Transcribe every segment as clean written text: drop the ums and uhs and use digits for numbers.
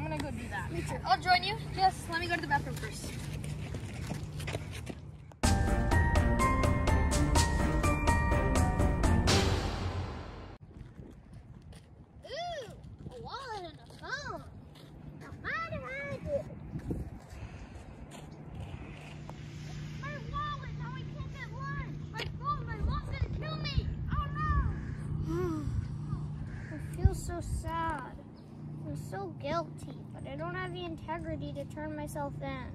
gonna go do that. Me too. I'll join you. Just let me go to the bathroom first. Ooh, a wallet and a phone. Now how did I do it? My wallet, now I can't get lunch. My phone, my mom's gonna kill me. Oh no. I feel so sad. I'm so guilty, but I don't have the integrity to turn myself in.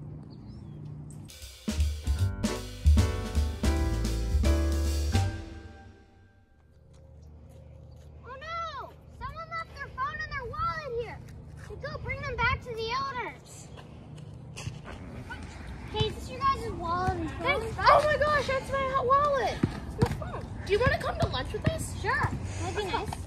Oh no! Someone left their phone and their wallet here. We go bring them back to the owners. Hey, is this your guys' wallet and phone? Oh my gosh, that's my wallet. It's my phone. Do you want to come to lunch with us? Sure. That'd be nice.